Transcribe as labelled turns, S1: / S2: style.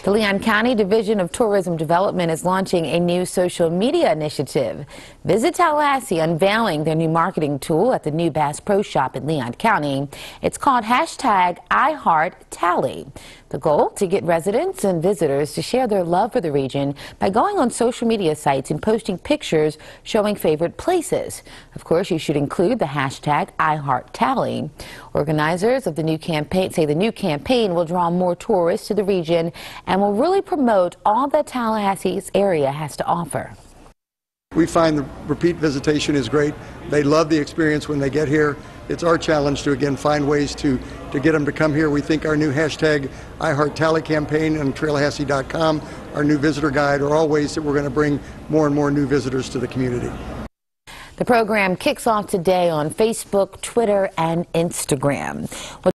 S1: The Leon County Division of Tourism Development is launching a new social media initiative. Visit Tallahassee unveiling their new marketing tool at the new Bass Pro Shop in Leon County. It's called #IHeartTally. The goal, to get residents and visitors to share their love for the region by going on social media sites and posting pictures showing favorite places. Of course, you should include the #IHeartTally. Organizers of the new campaign say the new campaign will draw more tourists to the region and will really promote all that Tallahassee's area has to offer.
S2: We find the repeat visitation is great. They love the experience when they get here. It's our challenge to, again, find ways to get them to come here. We think our new #IHeartTally campaign on Tallahassee.com, our new visitor guide, are all ways that we're going to bring more and more new visitors to the community.
S1: The program kicks off today on Facebook, Twitter, and Instagram.